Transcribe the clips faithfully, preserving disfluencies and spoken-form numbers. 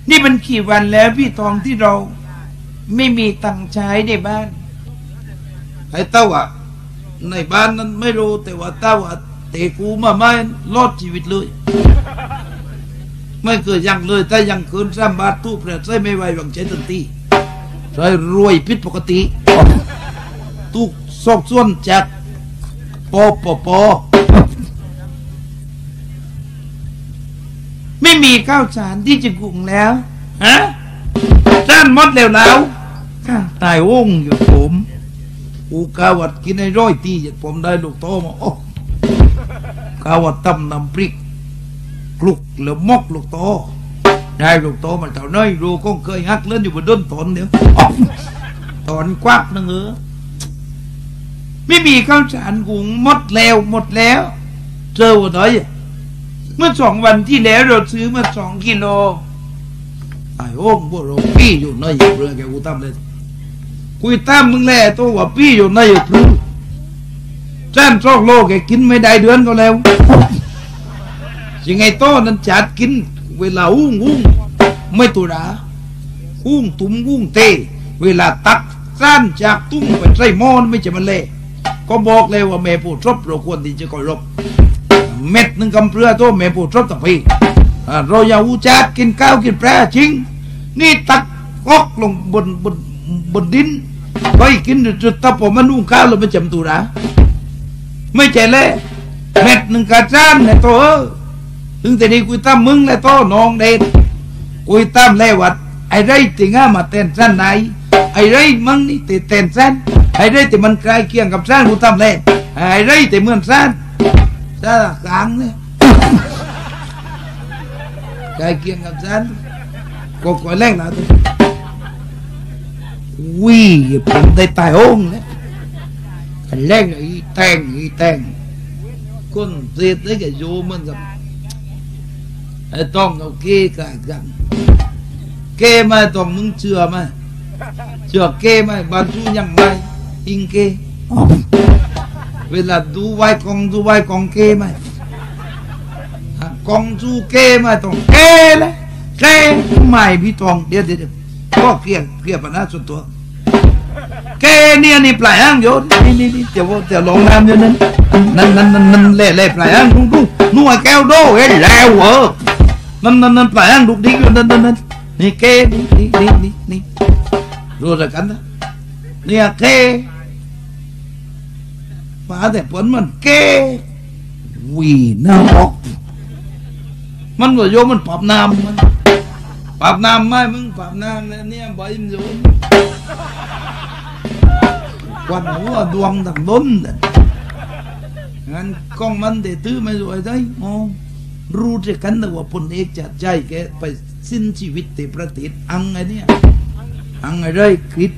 นี่มันกี่วันแล้วพี่ทองที่เราไม่มีตังค์ใช้ในบ้านไอ้เต้าอ่ะในบ้านนั้นไม่รู้แต่ว่าเต้าอ่ะเตะกูมาไม่รอดชีวิตเลยไม่เคยยังเลยถ้ายังเกินสามบาทตู้เปล่าใช้ไม่ไหวหวังใช้ทันทีใช้รวยผิดปกติตู้ซอกส่วนจากปอปอปอไม่มีข้าวสารที่จะกุ่งแล้วฮะด้านมดแล้วแล้วตายโอ่งอยู่ผมอูกาวัดกินในร้อยตีผมได้ลูกโตมาโอ้กาวัดตำน้ำพริกกลุกหรือมกลูกโตได้ลูกโตมาเท่าน้อยรูก็เคยฮักเล่นอยู่บนต้นตนเดียวตอนควักนั่งเออไม่มีข้าวสารหุงหมดแล้วหมดแล้วเจอวันไหนเมื่อสองวันที่แล้วเราซื้อมาสองกิโลไอ้โอ่งพวกเราพี่อยู่ในอยู่เรือแกกูตั้มเลยกูตั้มมึงแหละตัวว่าพี่อยู่ในอยู่พลื้จ้านสองโลแกกินไม่ได้เดือนก็แล้วยังไงโต้นั้นจัดกินเวลาอุ้งอุ้งไม่ตัวด่าอุ้งตุ้มอุ้งเตะเวลาตักจ้านจากตุ้งไปใส่หม้อไม่จะมันเละก็บอกเลยว่าแม่ผู้ชอบเราควรที่จะคอยรบเม็ดหนึ่งกำเพื่อตัวแม่ผู้ชอบต่างพี่เราอย่าอุจาร์กินข้าวกินปลาจริงนี่ตักกอกลงบนบนบนดินไปกินจุดตะปมันนุ่งข้าวเราไม่จำตัวนะไม่ใจเลยเม็ดหนึ่งกระจานในตัวถึงแต่นี้กุยตั้มมึงในตัวน้องเด็ดกุยตั้มเลยวัดไอ้ไรติง่ามาเต้นสั้นไหนไอ้ไรมึงนี่ติเต้นสั้นไอ้ไรติมันใกล้เคียงกับสั้นกุยตั้มเลยไอ้ไรติเหมือนสั้นสั้นกลางเนี่ยใกล้เคียงกับฉันก็คอยแรงนะตัววิ่งผมได้ตายโอ่งเลยกันแรงอีแตงอีแตงคนเสียได้แก่โยมันกับไอ้ต้องเอาเก้กันกันเก้มาต้องมึงเชื่อไหมเชื่อเก้ไหมบรรจุยังไงอิงเก้เวลาดูไว้กองดูไว้กองเก้ไหมกองจูเก้มาต้องเก้เลยเก้ไม่พี่ทองเดี๋ยวเดี๋ยวก็เกลี่ยเกลี่ยปัญหาส่วนตัวเก้เนี่ยนี่ปลายอ่างโยนนี่นี่นี่เดี๋ยวเดี๋ยวลงน้ำอยู่นั่นนั่นนั่นนั่นนั่นเล่เล่ปลายอ่างดูดูนู่นแก้วโดเฮ้ยแล้วเหรอนั่นนั่นนั่นปลายอ่างดูดิอยู่นั่นนั่นนั่นนี่เก้นี่นี่นี่นี่นี่รู้จักกันนะเนี่ยเก้มาแต่ผลมันเก้วีน่าออกมันว่าโยมันปรับน้ำมันปรับน้ำไหมมึงปรับน้ำเนี่ยใบมันโยนควันหัวดวงดังล้นงั้นกล้องมันเดือดตื้อไม่รวยได้โอ้รู้จักกันแต่ว่าพลเอกจัดใจแกไปสิ้นชีวิตในประเทศอังไงเนี่ยอังไงได้คลิป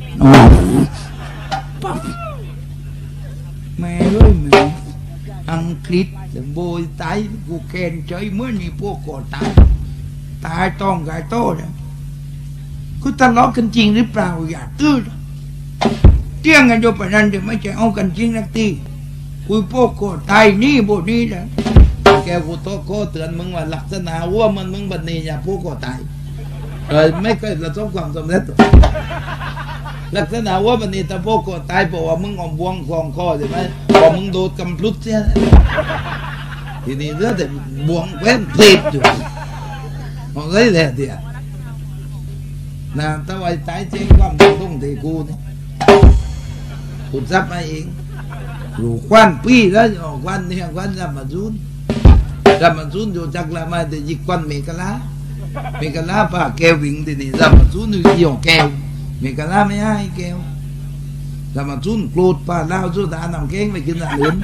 แม่เลยแม่อังกฤษโบยตายกูแค้นใจเมื่อนี่พวกก่อตายตายต้องกายโต้เนี่ยกูทะเลาะกันจริงหรือเปล่าอย่าตื้อเที่ยงกันอยู่ปะนั้นเดี๋ยวไม่ใช่เอากันจริงนักตีกูพวกก่อตายนี่โบนี้นะแกกูโตโก้เตือนมึงว่าลักษณะว่ามันมึงบัดนี้อย่าพวกก่อตายเออไม่เคยประสบความสำเร็จลักษณะว่ามันนี่ตะโพกก็ตายเพราะว่ามึงอมบวงคลองคอใช่ไหมพอมึงโดดกำพลุดเสียทีนี้เรื่องแต่บวงแว้นเพลดอยู่มองได้เลยเดียวนะถ้าไว้ตายเจ๊งความตรงที่กูนี่กูซับมาเองรู้ควันพี่แล้วควันเนี่ยควันรำมาจุนรำมาจุนอยู่จักรมาแต่ยิกควันเมกะลาเมกะลาป่าแก้ววิ่งทีนี้รำมาจุนอยู่ที่หยองแก้วเมกะลาไม่ให้แก้วแต่มาจุนโกรธป่าลาวจุดาน้ำแกงไปกินอะไรอื่น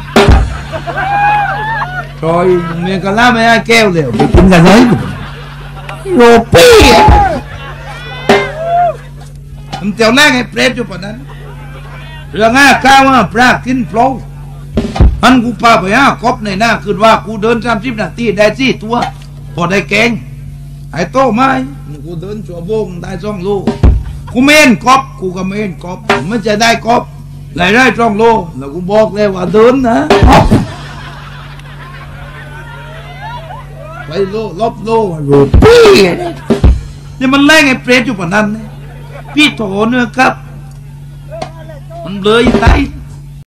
คอยเมกะลาไม่ให้แก้วเลยไปกินกันเลยโรปี้มันเจ้าแรกให้เปรตอยู่ปะนั้นเรื่องง่าข้าวว่าปลากินโผล่อันกูพาไปหากบในหน้าคือว่ากูเดินสามสิบนาทีได้สี่ตัวพอได้แกงไอ้โตไม้กูเดินชั่วโมงได้สองโลกูเมนกบกูก็เมนกบมันจะได้กบหลายได้ช่องโลแล้วกูบอกเลยว่าเดินนะไปโลลบโลโรปี้เนี่ยมันแรงไอ้เปรตอยู่กว่านั้นเนี่ยพี่โถเนื้อครับมันเลยไต